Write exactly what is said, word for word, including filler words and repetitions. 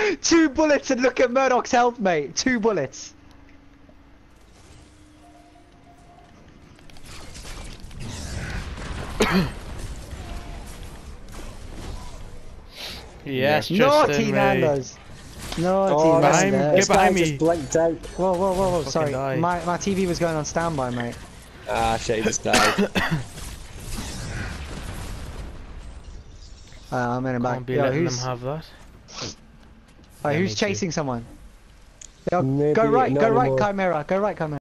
Two bullets and look at Murdoch's health, mate. Two bullets. Yes, Naughty Justin, mate. Nando's. Naughty Oh, this, Behind- Nando's. this get behind guy me. just blinked out. Whoa, whoa, whoa, whoa! Sorry, die. my my T V was going on standby, mate. Ah, shit, he just died. Uh, I'm in and back. Can't be Yo, letting who's, them have that. oh, Yeah, who's me too. chasing someone? Yo, Maybe go right, not go right, anymore. Chimera. Go right, Chimera.